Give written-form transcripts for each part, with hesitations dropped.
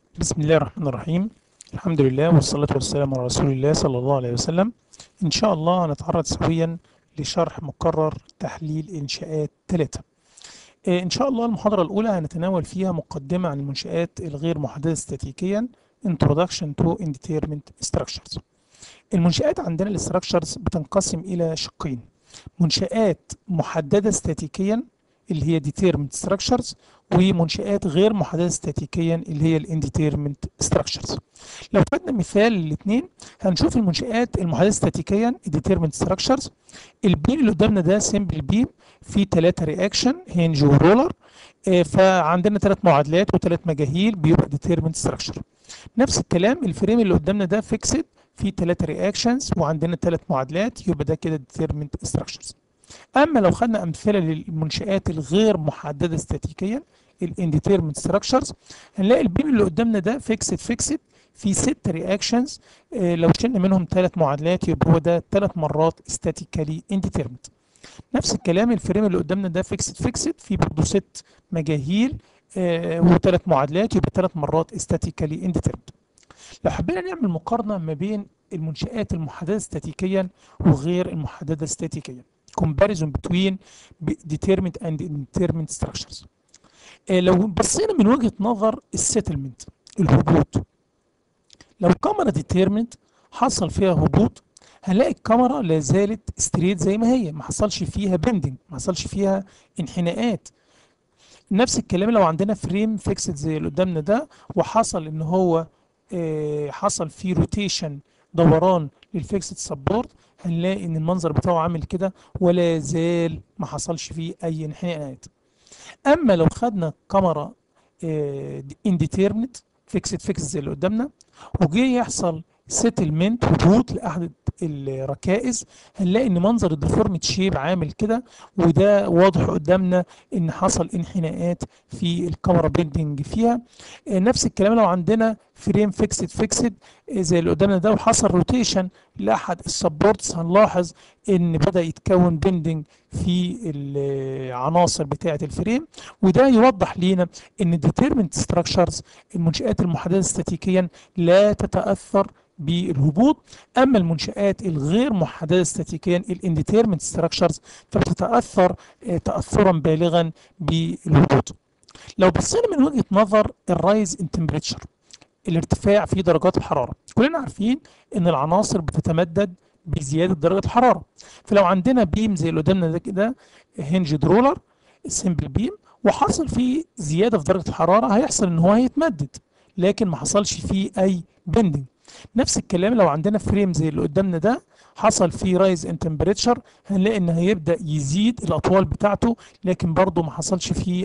بسم الله الرحمن الرحيم. الحمد لله والصلاة والسلام على رسول الله صلى الله عليه وسلم. إن شاء الله هنتعرض سويا لشرح مكرر تحليل إنشاءات 3. إن شاء الله المحاضرة الأولى هنتناول فيها مقدمة عن المنشآت الغير محددة استاتيكيا Introduction to Indeterminate Structures. المنشآت عندنا الاستراكشرز بتنقسم إلى شقين: منشآت محددة استاتيكيا اللي هي determined structures، ومنشآت غير محددة استاتيكيا اللي هي indeterminate structures. لو خدنا مثال للاثنين هنشوف المنشآت المحددة استاتيكيا determined structures. البيم اللي قدامنا ده سمبل بيم فيه 3 رياكشن هينج ورولر، فعندنا 3 معادلات و3 مجاهيل بيبقى determined structure. نفس الكلام الفريم اللي قدامنا ده فيكسد فيه 3 رياكشنز وعندنا 3 معادلات، يبقى ده كده determined structures. اما لو خدنا امثله للمنشآت الغير محدده استاتيكيا الانديترمنت ستراكشرز، هنلاقي البيم اللي قدامنا ده فيكسد في 6 رياكشنز. لو شلنا منهم 3 معادلات يبقى هو ده 3 مرات استاتيكالي انديترمنت. نفس الكلام الفريم اللي قدامنا ده فيكسد في برضه 6 مجاهيل و3 معادلات، يبقى 3 مرات استاتيكالي انديترمنت. لو حبينا نعمل مقارنه ما بين المنشآت المحدده استاتيكيا وغير المحدده استاتيكيا، comparison between determined and indeterminate structures. لو بصينا من وجهة نظر السيتلمنت، الهبوط، لو الكاميرا determined حصل فيها هبوط هنلاقي الكاميرا لا زالت ستريت زي ما هي، ما حصلش فيها بندنج، ما حصلش فيها انحناءات. نفس الكلام لو عندنا فريم فيكسد زي اللي قدامنا ده وحصل ان هو حصل فيه روتيشن، دوران للفيكسد سبورت، هنلاقي ان المنظر بتاعه عامل كده ولا زال ما حصلش فيه اي انحناءات. اما لو خدنا كاميرا انديترمنت فيكسد زي اللي قدامنا وجه يحصل سيتلمنت، هبوط لاحد الركائز، هنلاقي ان منظر الديفورمت شيب عامل كده، وده واضح قدامنا ان حصل انحناءات في الكاميرا بيندنج فيها. نفس الكلام لو عندنا فريم فيكسد زي اللي قدامنا ده وحصل روتيشن لاحد السبورتس، هنلاحظ ان بدا يتكون بيندنج في العناصر بتاعه الفريم، وده يوضح لينا ان determined structures المنشآت المحددة استاتيكيا لا تتأثر بالهبوط. اما المنشآت الغير محددة استاتيكيا الانديترمنت ستراكشرز فبتتأثر تأثرا بالغا بالهبوط. لو بصينا من وجهة نظر الرايز ان تمبريتشر، الارتفاع في درجات الحرارة، كلنا عارفين ان العناصر بتتمدد بزيادة درجة الحرارة. فلو عندنا بيم زي اللي قدامنا ده كده هنج رولر سمبل بيم وحصل فيه زيادة في درجة الحرارة، هيحصل ان هو هيتمدد لكن ما حصلش فيه اي بندنج. نفس الكلام لو عندنا فريم زي اللي قدامنا ده حصل فيه رايز ان تمبريتشر، هنلاقي ان هيبدأ يزيد الاطوال بتاعته لكن برضه ما حصلش فيه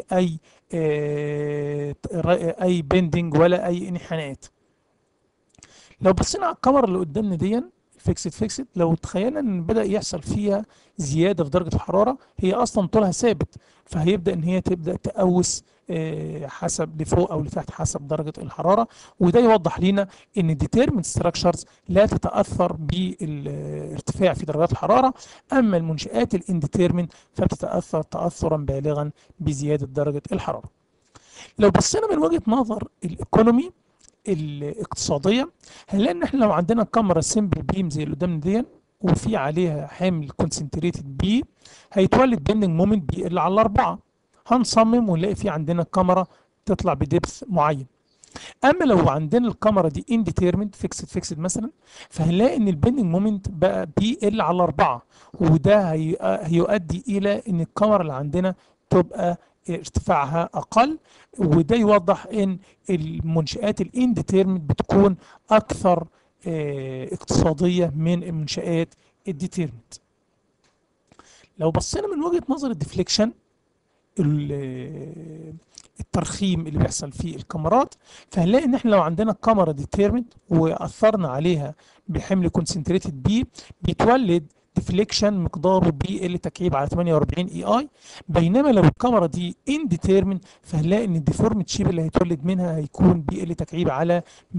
اي بندنج ولا اي انحناءات. لو بصينا على الكاميرا اللي قدامنا دي فيكسد، لو تخيلنا ان بدأ يحصل فيها زيادة في درجة الحرارة، هي اصلا طولها ثابت، فهيبدأ ان هي تبدأ تقوس حسب لفوق او لتحت حسب درجة الحرارة. وده يوضح لنا ان determined structures لا تتأثر بالارتفاع في درجات الحرارة، اما المنشآت الانديترمن فبتتأثر تأثرا بالغا بزيادة درجة الحرارة. لو بصينا من وجهة نظر الايكونومي الاقتصاديه، هنلاقي ان احنا لو عندنا كاميرا سمبل بيم زي اللي قدامنا دي وفي عليها حمل كونسنتريتد بي، هيتولد بيندنج مومنت بي ال على 4. هنصمم ونلاقي في عندنا كاميرا تطلع بدبث معين. اما لو عندنا الكاميرا دي انديترمنت فيكسد مثلا، فهنلاقي ان البيندنج مومنت بقى بي ال على 4، وده هيؤدي الى ان الكاميرا اللي عندنا تبقى ارتفاعها اقل. وده يوضح ان المنشآت الانديترمنت بتكون اكثر اقتصادية من المنشآت الديترمنت. لو بصينا من وجهة نظر الديفليكشن، الترخيم اللي بيحصل في الكاميرات، فهنلاقي ان احنا لو عندنا كاميرا ديتيرمنت واثرنا عليها بحمل كونسنتريتد بي، بيتولد ديفليكشن مقداره بي ال تكعيب على 48 اي اي. بينما لو الكاميرا دي انديتيرمنت فهنلاقي ان الديفورمت شيب اللي هيتولد منها هيكون بي ال تكعيب على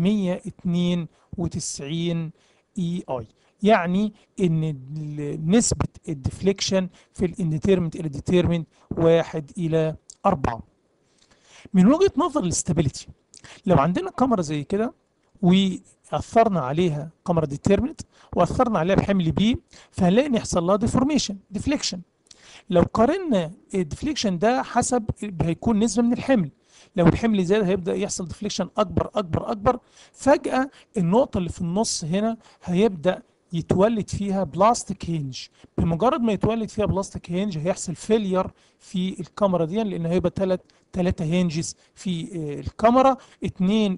192 اي اي. يعني ان نسبة الديفليكشن في الانديتيرمنت الى ديتيرمنت 1 إلى 4. من وجهة نظر الاستابيليتي، لو عندنا كاميرا زي كده واثرنا عليها كاميرا ديترمنت واثرنا عليها بحمل بي، فهنلاقي ان يحصل لها ديفورميشن ديفليكشن. لو قارنا الديفليكشن ده حسب هيكون نسبة من الحمل، لو الحمل زاد هيبدأ يحصل ديفليكشن أكبر أكبر أكبر. فجأة النقطة اللي في النص هنا هيبدأ يتولد فيها بلاستيك هينج. بمجرد ما يتولد فيها بلاستيك هينج هيحصل فيلير في الكاميرا دي، لأن هيبقى ثلاثة هينجز في الكاميرا، اتنين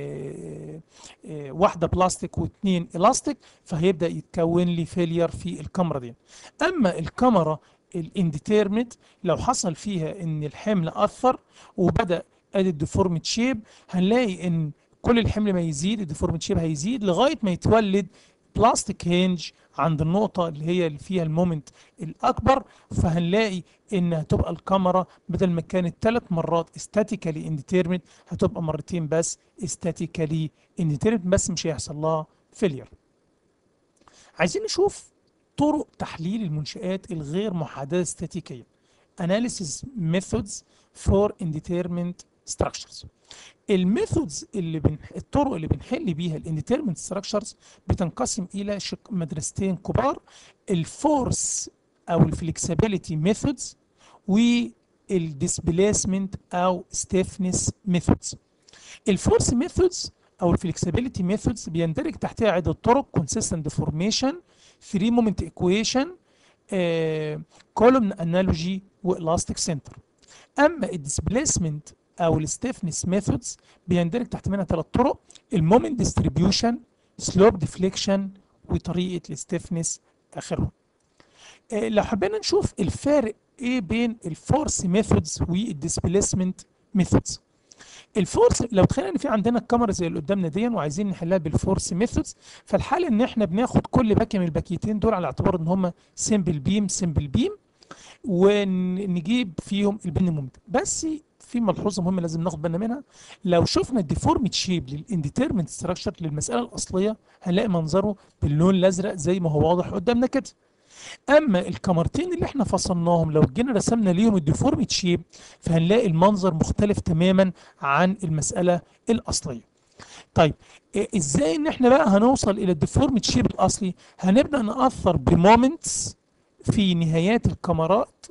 واحدة بلاستيك واتنين الاستيك، فهيبدأ يتكون لي فيلير في الكاميرا دي. أما الكاميرا الانديتيرمنت لو حصل فيها ان الحمل اثر وبدا ادي الديفورمت شيب، هنلاقي ان كل الحمل ما يزيد الديفورمت شيب هيزيد لغايه ما يتولد بلاستيك هينج عند النقطه اللي فيها المومنت الاكبر. فهنلاقي ان هتبقى الكاميرا بدل ما كانت 3 مرات استاتيكالي انديتيرمنت هتبقى مرتين بس استاتيكالي انديتيرمنت، بس مش هيحصل لها فيلير. عايزين نشوف طرق تحليل المنشآت الغير محددة استاتيكيا. Analysis methods for indeterminate structures. الميثودز الطرق اللي بنحل بيها الانديترمنت ستراكشرز بتنقسم الى مدرستين كبار: الفورس او الفلكسبيليتي ميثودز والديسبيسمنت او ستيفنس ميثودز. الفورس ميثودز او الفلكسبيليتي ميثودز بيندرج تحتها عده طرق: كونسيستنت ديفورميشن، 3 مومنت ايكويشن، كولومن انالوجي، والاستيك سنتر. اما الديسبيسمنت او الستيفنس ميثودز بيندرج تحت منها 3 طرق: المومنت ديستريبيوشن، سلوب ديفليكشن، وطريقه الستيفنس اخرهم. لو حبينا نشوف الفارق ايه بين الفورس ميثودز والديسبيسمنت ميثودز. الفورس لو تخيل ان في عندنا الكاميرا زي اللي قدامنا دي وعايزين نحلها بالفورس ميثودز، فالحال ان احنا بناخد كل باكيه من الباكيتين دول على اعتبار ان هم سمبل بيم سمبل بيم، ونجيب فيهم البن مومنت. بس في ملحوظه مهمه لازم ناخد بالنا منها: لو شفنا الديفورميت شيب للانديترمنت ستراكشر للمساله الاصليه هنلاقي منظره باللون الازرق زي ما هو واضح قدامنا كده. اما الكاميرتين اللي احنا فصلناهم لو جينا رسمنا ليهم الديفورميت شيب فهنلاقي المنظر مختلف تماما عن المساله الاصليه. طيب ازاي ان احنا بقى هنوصل الى الديفورميت شيب الاصلي؟ هنبدا ناثر بمومنتس في نهايات الكاميرات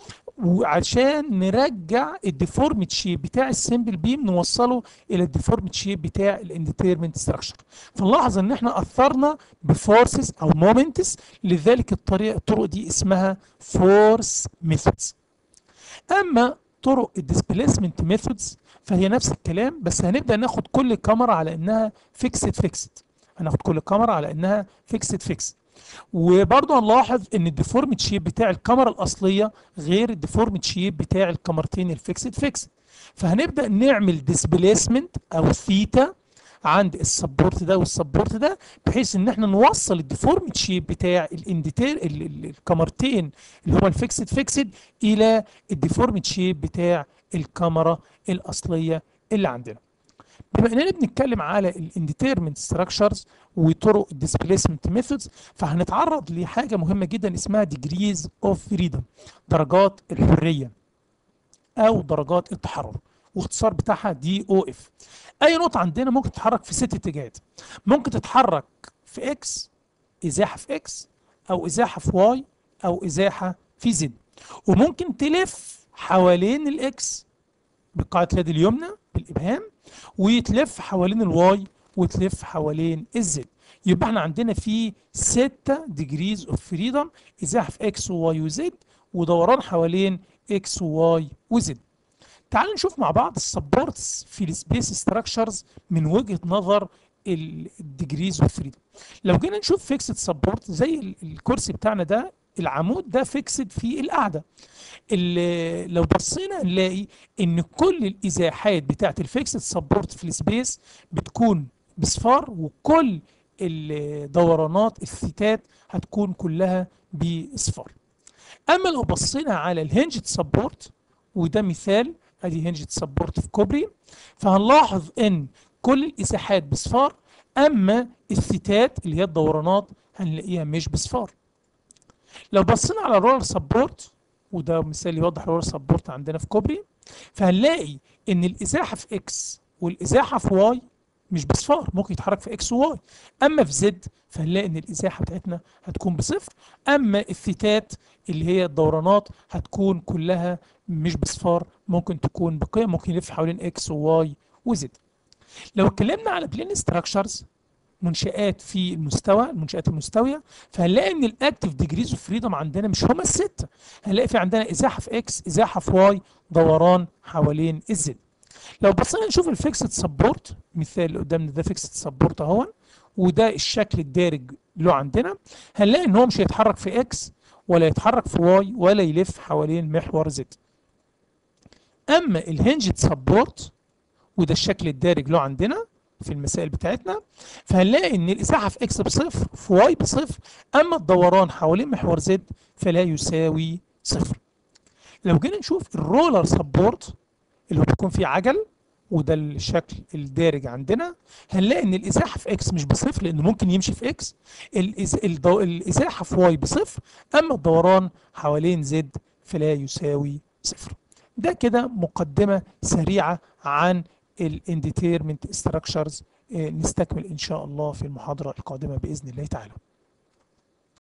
وعشان نرجع الديفورميت شيب بتاع السمبل بيم نوصله الى الديفورميت شيب بتاع الانديترمنت ستراكشر. فنلاحظ ان احنا اثرنا بفورسز او مومنتس، لذلك الطرق دي اسمها فورس ميثودز. اما طرق الديسبيسمنت ميثودز فهي نفس الكلام، بس هنبدا ناخد كل كاميرا على انها فيكسد. هناخد كل كاميرا على انها فيكسد. وبرضه هنلاحظ ان الديفورميت شيب بتاع الكاميرا الاصليه غير الديفورميت شيب بتاع الكاميرتين الفيكسد. فهنبدا نعمل ديسبيسمنت او ثيتا عند السبورت ده والسبورت ده، بحيث ان احنا نوصل الديفورميت شيب بتاع الكاميرتين اللي هو الفيكسد الى الديفورميت شيب بتاع الكاميرا الاصليه اللي عندنا. بما اننا بنتكلم على الانديترمنت ستراكشرز وطرق الديسبيسمنت ميثودز، فهنتعرض لحاجه مهمه جدا اسمها ديجريز اوف فريدم، درجات الحريه او درجات التحرر، واختصار بتاعها دي او اف. اي نقطه عندنا ممكن تتحرك في 6 اتجاهات. ممكن تتحرك في اكس، ازاحه في اكس، او ازاحه في واي، او ازاحه في زد. وممكن تلف حوالين الاكس بقاعده اليد اليمنى بالابهام، وتلف حوالين الواي، وتلف حوالين الزد. يبقى احنا عندنا في 6 ديجريز اوف فريدم: ازاحه في اكس وواي وزد، ودوران حوالين اكس وواي وزد. تعالوا نشوف مع بعض السبورتس في السبيس ستراكشرز من وجهه نظر الديجريز اوف فريدم. لو جينا نشوف فيكسد سبورت زي الكرسي بتاعنا ده، العمود ده فيكسد في القاعده. لو بصينا نلاقي ان كل الازاحات بتاعت الفيكسد سبورت في السبيس بتكون بصفار، وكل الدورانات الثيتات هتكون كلها بصفار. اما لو بصينا على الهنجد سبورت، وده مثال ادي هنجد سبورت في كوبري، فهنلاحظ ان كل الازاحات بصفار، اما الثيتات اللي هي الدورانات هنلاقيها مش بصفار. لو بصينا على الرولر سبورت، وده مثال يوضح الرولر سبورت عندنا في كوبري، فهنلاقي ان الازاحه في اكس والازاحه في واي مش بصفار، ممكن يتحرك في اكس وواي. اما في زد فهنلاقي ان الازاحه بتاعتنا هتكون بصفر. اما الثيتات اللي هي الدورانات هتكون كلها مش بصفار، ممكن تكون بقيم، ممكن يلف حوالين اكس وواي وزد. لو اتكلمنا على بلين ستراكشرز، منشآت في المستوى، المنشآت المستوية، فهنلاقي ان الاكتف ديجريز اوف فريدم عندنا مش هما الستة. هنلاقي في عندنا ازاحة في اكس، ازاحة في واي، دوران حوالين الزد. لو بصينا نشوف الفيكسد سبورت، مثال اللي قدامنا ده فيكسد سبورت اهو، وده الشكل الدارج له عندنا، هنلاقي ان هو مش هيتحرك في اكس ولا يتحرك في واي ولا يلف حوالين محور زد. اما الهنجد سبورت، وده الشكل الدارج له عندنا في المسائل بتاعتنا، فهنلاقي ان الازاحه في اكس بصفر، في واي بصفر، اما الدوران حوالين محور زد فلا يساوي صفر. لو جينا نشوف الرولر سبورت اللي هو بيكون فيه عجل، وده الشكل الدارج عندنا، هنلاقي ان الازاحه في اكس مش بصفر لانه ممكن يمشي في اكس، الازاحه في واي بصفر، اما الدوران حوالين زد فلا يساوي صفر. ده كده مقدمه سريعه عن الانديتيرمنت ستراكشرز. نستكمل ان شاء الله في المحاضره القادمه باذن الله تعالى.